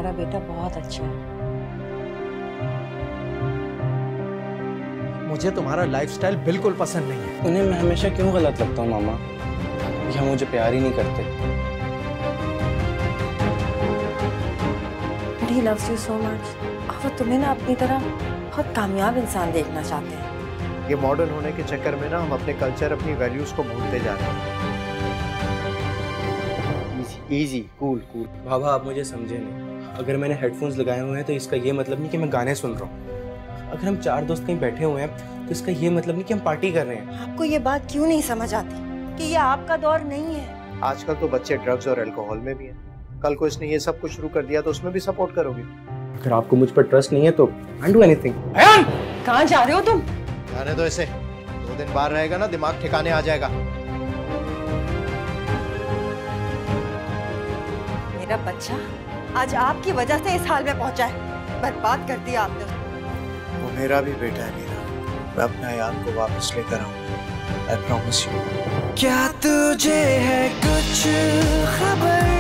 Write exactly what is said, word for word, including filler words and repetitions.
तुम्हारा बेटा बहुत अच्छा है। मुझे तुम्हारा लाइफस्टाइल बिल्कुल पसंद नहीं है। उन्हें मैं हमेशा क्यों गलत लगता हूँ मामा? या मुझे प्यार ही नहीं करते? He loves you so much। और वो तुम्हें ना अपनी तरह बहुत कामयाब इंसान देखना चाहते हैं। ये मॉडर्न होने के चक्कर में ना हम अपने कल्चर, अपनी वैल्यूज को भूलते जा रहे हैं। Easy easy cool cool. बाबा आप मुझे समझे नहीं। अगर मैंने हेडफोन्स लगाए हुए हैं तो इसका ये मतलब नहीं कि मैं गाने सुन रहा हूँ। अगर हम चार दोस्त कहीं बैठे हुए हैं तो इसका ये मतलब नहीं कि हम पार्टी कर रहे हैं। आपको ये बात क्यों नहीं समझ आती कि ये आपका दौर नहीं है? आजकल तो बच्चे ड्रग्स और अल्कोहल में भी हैं। कल को इसने ये सब कुछ शुरू कर दिया तो उसमें भी सपोर्ट करोगे? अगर आपको मुझ पर ट्रस्ट नहीं है तो आई डू एनीथिंग। कहाँ जा रहे हो तुम? जाने दो इसे। दो दिन बाहर रहेगा ना दिमाग ठिकाने आ जाएगा। मेरा बच्चा आज आपकी वजह से इस हाल में पहुंचा है। बर्बाद कर दिया आपने। वो मेरा भी बेटा है मीरा। मैं अपना याद को वापस लेकर आऊंगा। I promise you। क्या तुझे है कुछ खबर?